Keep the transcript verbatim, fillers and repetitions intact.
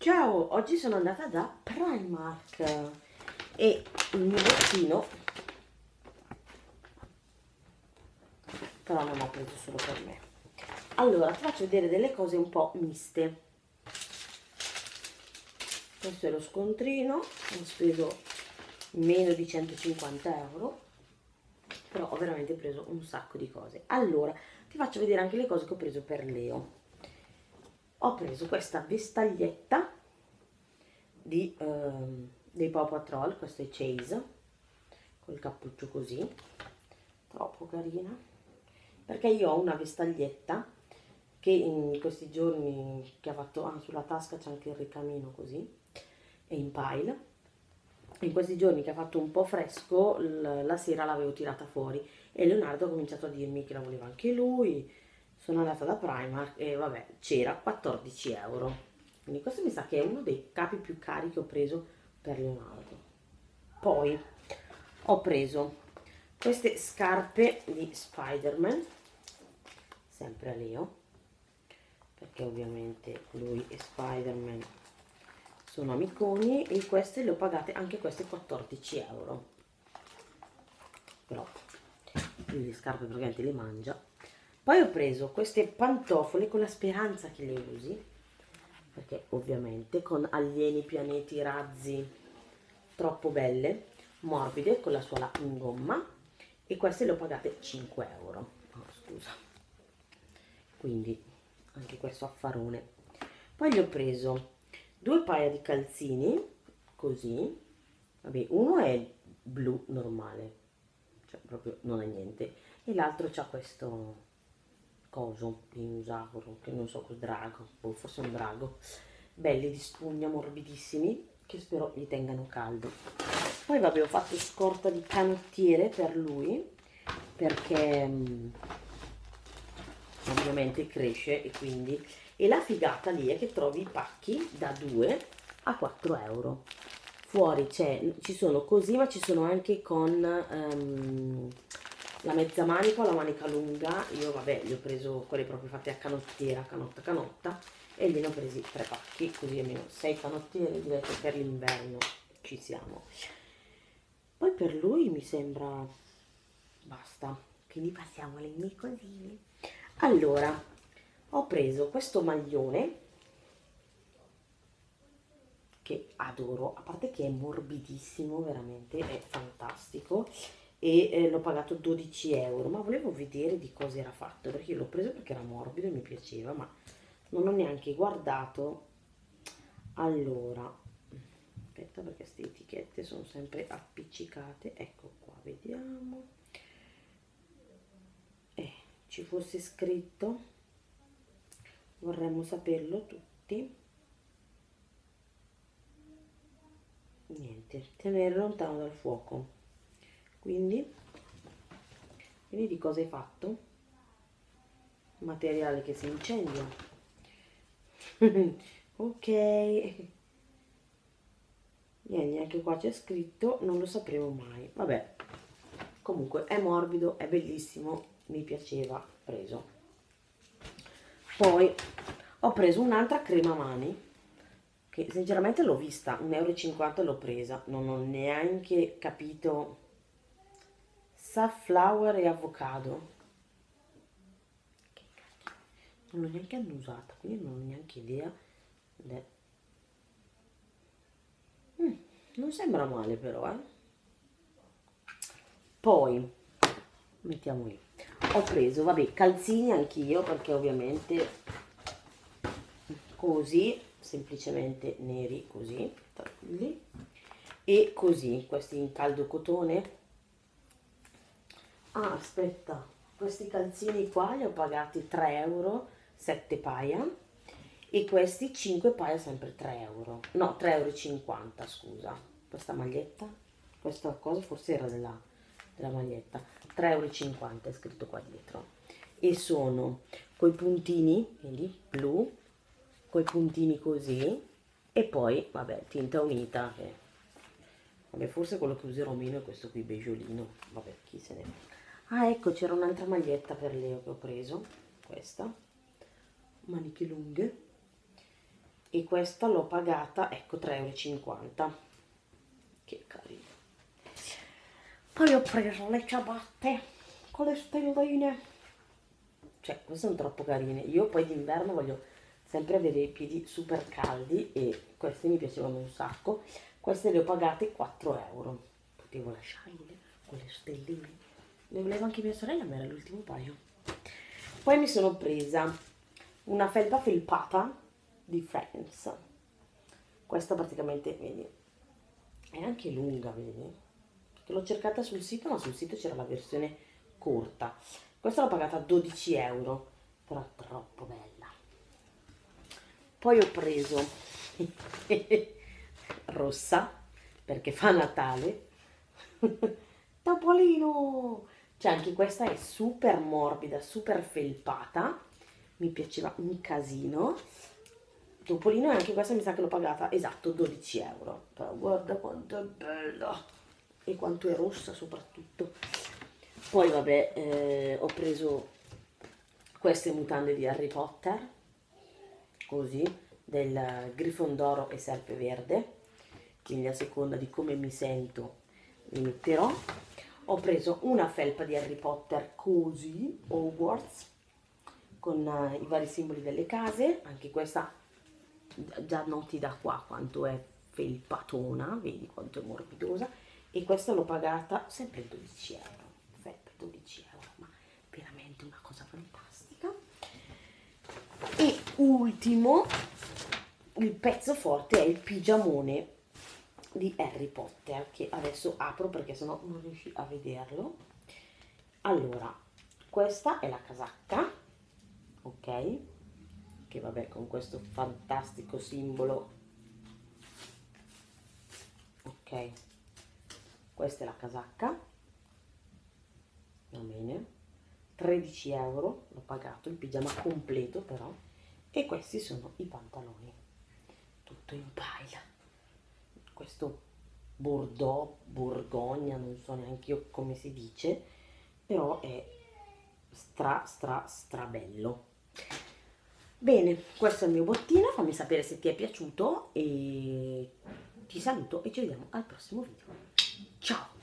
Ciao, oggi sono andata da Primark e il mio bottino, però non ho preso solo per me. Allora, ti faccio vedere delle cose un po' miste. Questo è lo scontrino, ho speso meno di centocinquanta euro, però ho veramente preso un sacco di cose. Allora, ti faccio vedere anche le cose che ho preso per Leo. Ho preso questa vestaglietta di, ehm, dei Paw Patrol, questo è Chase, col cappuccio così, troppo carina, perché io ho una vestaglietta che in questi giorni che ha fatto, ah, sulla tasca c'è anche il ricamino così, e in pile, in questi giorni che ha fatto un po' fresco, la sera l'avevo tirata fuori e Leonardo ha cominciato a dirmi che la voleva anche lui. Sono andata da Primark e vabbè, c'era quattordici euro. Quindi questo mi sa che è uno dei capi più cari che ho preso per Leonardo. Poi ho preso queste scarpe di Spider-Man, sempre a Leo, perché ovviamente lui e Spider-Man sono amiconi, e queste le ho pagate anche queste quattordici euro. Però lui le scarpe praticamente le mangia. Poi ho preso queste pantofole con la speranza che le usi, perché ovviamente con alieni, pianeti, razzi, troppo belle, morbide, con la suola in gomma, e queste le ho pagate cinque euro. Oh, scusa. Quindi anche questo affarone. Poi gli ho preso due paia di calzini, così, vabbè, uno è blu normale, cioè proprio non è niente, e l'altro c'ha questo coso, dinosauro, che non so cos drago, o forse un drago, belli di spugna, morbidissimi, che spero gli tengano caldo. Poi vabbè, ho fatto scorta di canottiere per lui, perché mh, ovviamente cresce, e quindi, e la figata lì è che trovi i pacchi da due a quattro euro. Fuori c'è, ci sono così, ma ci sono anche con ehm, la mezza manica o la manica lunga. Io vabbè, li ho preso quelle proprio fatte a canottiera, canotta canotta, e gliene ho presi tre pacchi, così almeno sei canottiere, direi che per l'inverno ci siamo. Poi per lui mi sembra basta, quindi passiamo alle mie cosine. Allora, ho preso questo maglione che adoro, a parte che è morbidissimo, veramente è fantastico, e eh, l'ho pagato dodici euro, ma volevo vedere di cosa era fatto, perché io l'ho preso perché era morbido e mi piaceva, ma non ho neanche guardato. Allora, aspetta, perché queste etichette sono sempre appiccicate, ecco qua, vediamo. Eh, ci fosse scritto, vorremmo saperlo tutti. Niente, tenere lontano dal fuoco. Quindi, quindi di cosa hai fatto? Materiale che si incendia. Ok. Niente, neanche qua c'è scritto, non lo sapremo mai. Vabbè, comunque è morbido, è bellissimo, mi piaceva, preso. Poi ho preso un'altra crema mani, che sinceramente l'ho vista, un euro e cinquanta l'ho presa, non ho neanche capito. Safflower e avocado, non l'ho neanche annusata, quindi non ho neanche idea de... mm, non sembra male però, eh. Poi mettiamo lì, ho preso, vabbè, calzini anch'io, perché ovviamente così, semplicemente neri così, tranquilli, e così, questi in caldo cotone. Ah, aspetta, questi calzini qua li ho pagati tre euro, sette paia, e questi cinque paia sempre tre euro, no, tre euro e cinquanta, scusa. Questa maglietta, questa cosa forse era della, della maglietta, tre euro e cinquanta è scritto qua dietro, e sono coi puntini, vedi, blu, coi puntini così, e poi, vabbè, tinta unita, che, vabbè, forse quello che userò meno è questo qui beggiolino, vabbè, chi se ne frega. Ah, ecco, c'era un'altra maglietta per Leo che ho preso, questa, maniche lunghe, e questa l'ho pagata, ecco, tre e cinquanta euro. Che carino. Poi ho preso le ciabatte con le stelline, cioè queste sono troppo carine. Io poi d'inverno voglio sempre avere i piedi super caldi e queste mi piacevano un sacco. Queste le ho pagate quattro euro, potevo lasciarle con le stelline, le voleva anche mia sorella, ma era l'ultimo paio. Poi mi sono presa una felpa felpata di Friends. Questa praticamente, vedi, è anche lunga, vedi? Che l'ho cercata sul sito, ma sul sito c'era la versione corta. Questa l'ho pagata dodici euro, però è troppo bella. Poi ho preso rossa, perché fa Natale. Topolino! Cioè anche questa è super morbida, super felpata. Mi piaceva un casino. Topolino, e anche questa mi sa che l'ho pagata, esatto, dodici euro. Però guarda quanto è bella e quanto è rossa soprattutto. Poi vabbè, eh, ho preso queste mutande di Harry Potter, così, del Grifondoro e Serpeverde, quindi a seconda di come mi sento li metterò. Ho preso una felpa di Harry Potter così, Hogwarts, con uh, i vari simboli delle case. Anche questa già noti da qua quanto è felpatona, vedi quanto è morbidosa. E questa l'ho pagata sempre dodici euro, felpa dodici euro, ma veramente una cosa fantastica. E ultimo, il pezzo forte è il pigiamone di Harry Potter, che adesso apro perché sennò non riesci a vederlo. Allora, questa è la casacca, ok, che vabbè, con questo fantastico simbolo, ok, questa è la casacca, va bene, tredici euro l'ho pagato, il pigiama completo però, e questi sono i pantaloni, tutto in paila, questo bordeaux, borgogna, non so neanche io come si dice, però è stra stra stra bello. Bene, questo è il mio bottino, fammi sapere se ti è piaciuto e ti saluto e ci vediamo al prossimo video. Ciao!